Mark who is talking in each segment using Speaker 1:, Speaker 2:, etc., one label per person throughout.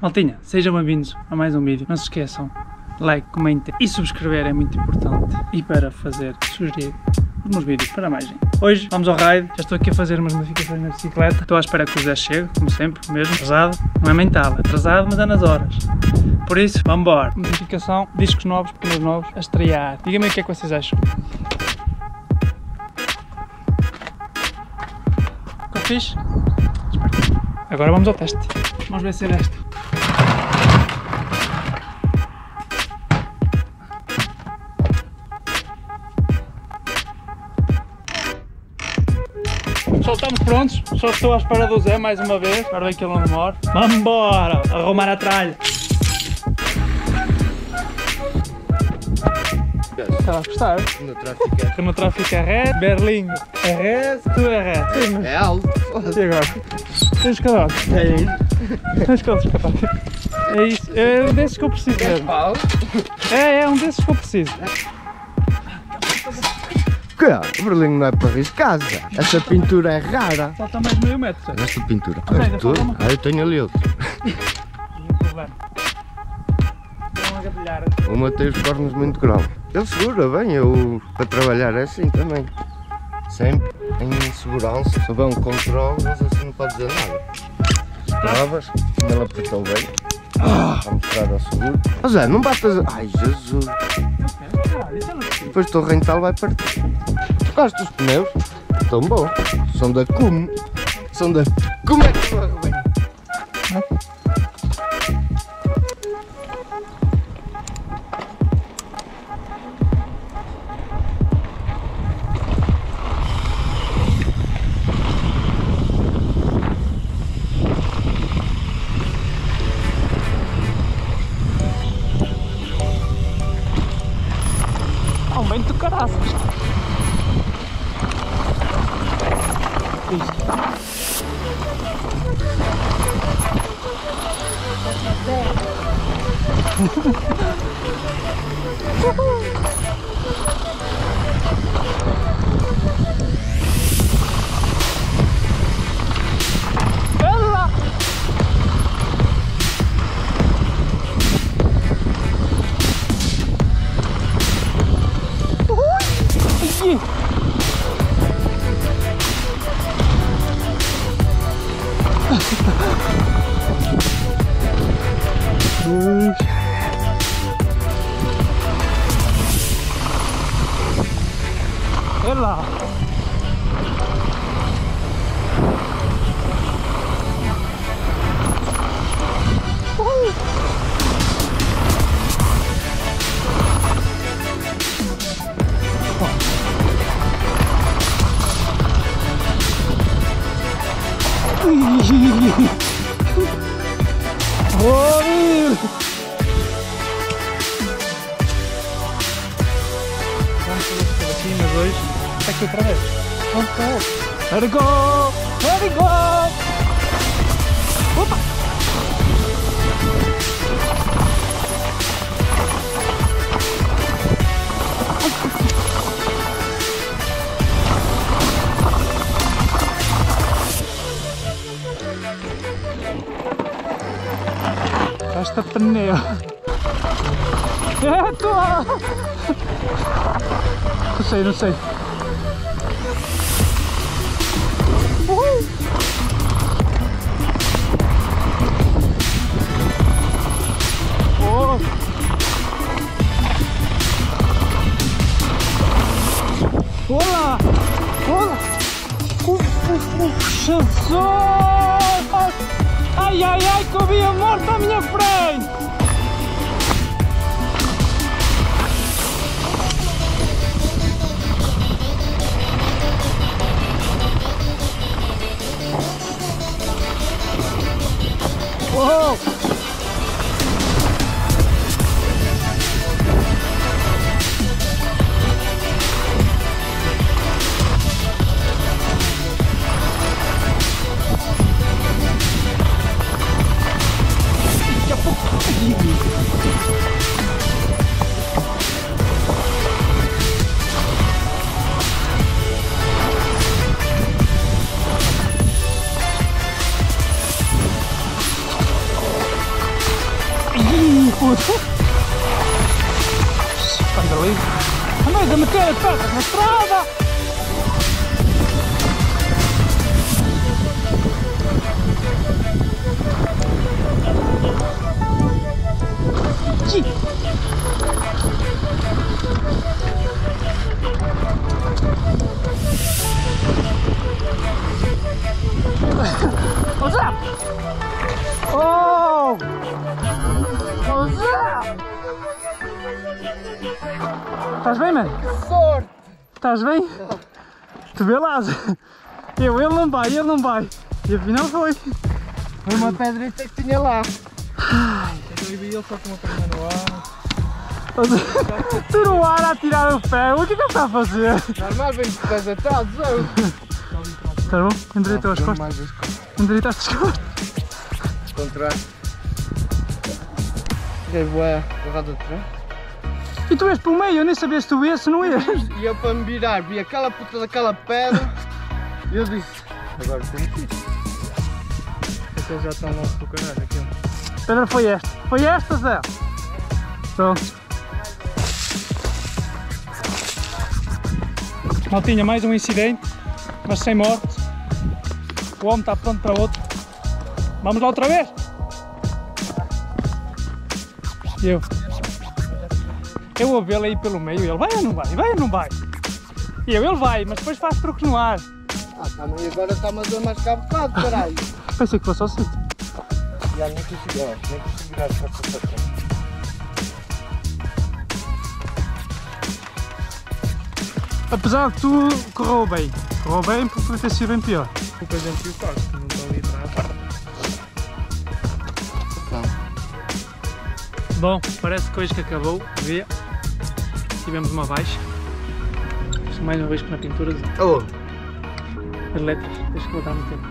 Speaker 1: Maltinha, sejam bem-vindos a mais um vídeo. Não se esqueçam, like, comentem e subscrever é muito importante. E para sugerir os meus vídeos para mais gente. Hoje vamos ao raid, já estou aqui a fazer umas modificações na bicicleta. Estou à espera que o Zé chegue, como sempre, mesmo atrasado. Não é mental, é atrasado, mas é nas horas. Por isso, vamos embora. Modificação, discos novos, pneus novos, a estrear. Digam-me o que é que vocês acham. Ficou fixe? Agora vamos ao teste. Vamos ver se é desta. Só estamos prontos, só estou à espera do Zé mais uma vez, para ver que ele não demora. Vamos embora, arrumar a tralha. Estava a gostar? No tráfico é ré, Berlim é ré, tu é ré.
Speaker 2: É alto.
Speaker 1: E agora? Tens escadote? Tens escadote. É isso, é um desses que eu preciso mesmo. É um desses que eu preciso.
Speaker 2: Que? O Berlim não é para riscar, Zé. Essa pintura é rara.
Speaker 1: Falta mais meio metro, Zé.
Speaker 2: Esta pintura.
Speaker 1: ainda falta uma.
Speaker 2: Eu tenho ali outro.
Speaker 1: Nenhum problema. Vão agabilhar.
Speaker 2: Uma tem os cornos muito grandes. Ele segura bem, eu para trabalhar é assim também. Sempre em segurança. Se houver um controle, mas assim não pode dizer nada. Provas, ele apertou bem. Vamos mostrar ao seguro. Oh Zé, não batas. Ai Jesus! Depois o teu rental vai partir. Tocaste os pneus? Estão bons. São da Cum. São da. Como é que eu arrebento?
Speaker 1: Aumento do caraças. Olha lá. Vamos fazer aqui, mas hoje está aqui outra vez. Vamos cá. Let it go! Let it go! Opa! Esta pneu. É tua! Não sei. Oh. Olá! Olá! Jesus! Ai, ai, ai, que eu vi a morte à minha frente! Uou! Daqui a pouco. ali. Andas a meter as peças na estrada! José! Oh! José! Estás bem, mano?
Speaker 2: Sorte!
Speaker 1: Estás bem? Tu vê lá, ele não vai, ele não vai. E afinal foi.
Speaker 2: Foi uma pedrita que tinha lá.
Speaker 3: Eu vi ele só com uma perna no ar.
Speaker 1: Tu no ar a tirar o pé, o que é que ele está a fazer?
Speaker 2: Normal, vem de pés atrás, eu.
Speaker 1: Está bom? Endireitou as costas.
Speaker 2: Mais as costas.
Speaker 1: Endireitaste as costas.
Speaker 2: Contrário. Fiquei bué agarrado atrás.
Speaker 1: E tu ias pelo meio, eu nem sabia se tu ias, se não ias.
Speaker 2: E eu para me virar, vi aquela puta daquela pedra. E eu disse, agora tem que ir.
Speaker 3: Aqueles já estão longe do caralho, aquele.
Speaker 1: Pedro, foi esta. Foi esta, Zé. Pronto. Maltinha, mais um incidente, mas sem mortes. O homem está pronto para outro. Vamos lá outra vez? E eu vou vê-lo aí pelo meio, ele vai ou não vai? Vai ou não vai? E ele vai, mas depois faz truque no ar.
Speaker 2: Tá, mas agora está-me a dar mais cabocado, caralho.
Speaker 1: Pensei que fosse ao sítio.
Speaker 2: Já nem consigo virar as costas para trás.
Speaker 1: Apesar de tudo, correu bem, porque podia ter sido bem pior.
Speaker 3: O presente e o quarto, que não estão ali atrás.
Speaker 1: Bom, parece que hoje que acabou, vê. Tivemos uma baixa. Mais uma vez que na pintura.
Speaker 2: Oh!
Speaker 1: As letras, deixa que voltar no tempo.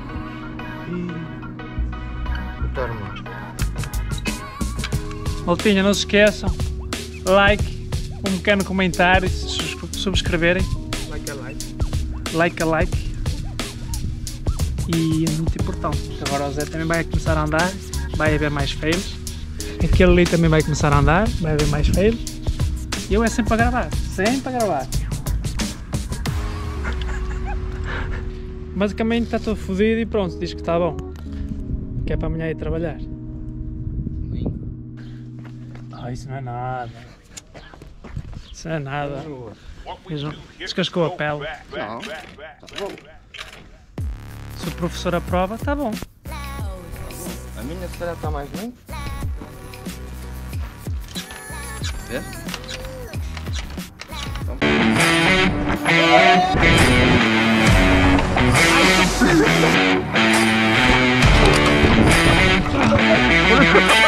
Speaker 1: Maltinha, não se esqueçam, like, um pequeno comentário, subscreverem. Like a like. E é muito importante. Agora o Zé também vai começar a andar, vai haver mais fails. Aquele ali também vai começar a andar, vai haver mais fails. E eu é sempre a gravar, sempre a gravar. Basicamente está todo fodido e pronto, diz que está bom. Que é para amanhã ir trabalhar. Ah, isso não é nada. Isso não é nada. Descascou a pele.
Speaker 2: Não.
Speaker 1: Se o professor aprova, está bom.
Speaker 2: A minha se calhar está mais limpa. Vês? Então...